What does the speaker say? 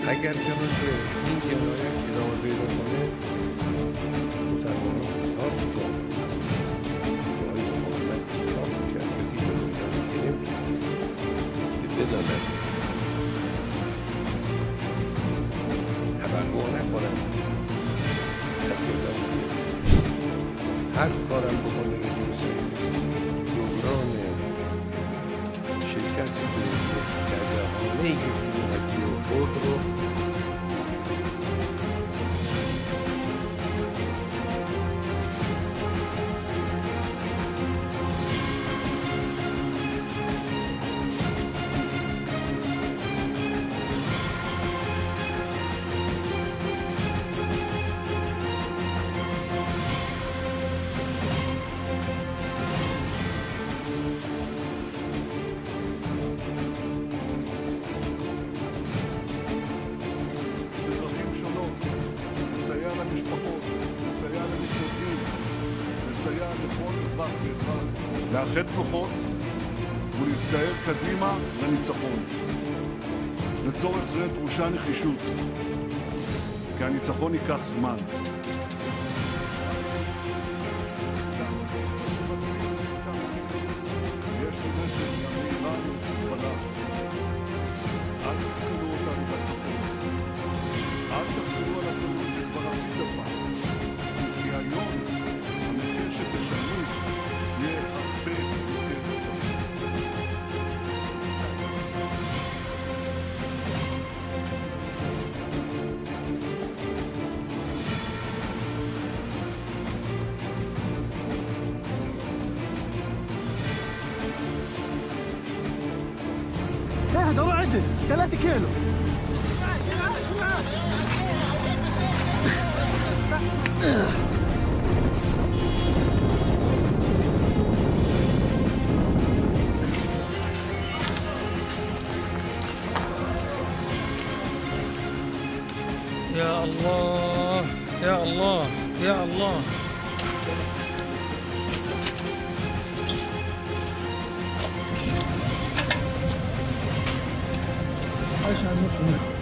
اگر که راجع این جنایت ادامه پیدا کنه مسلمانان حساب میشن، جایی مقابلت حساب میشن، کسی که رویدن گرفت که بداند تبرگوه نکنن کسی ادامه هر کارم بکنه رژیم صهیونیستی جبران شکست در جهانه‌ای که حکومتی و خود رو לסייע למשפחות, לסייע למתנדבים, לסייע לכל אזרח ואזרח, לאחד כוחות ולהסתער קדימה לניצחון. לצורך זה דרושה נחישות, כי הניצחון ייקח זמן. יש לי מסר גם לאיראן ולחיזבאללה. אל תבחנו אותנו בצפון. אל תחזרו על הטעות שכבר עשיתם פעם, כי היום המחיר שתשלמו יהיה הרבה יותר טוב. اهدى وعدل 3 كيلو. يا الله يا الله يا الله. عايش على النص هنا.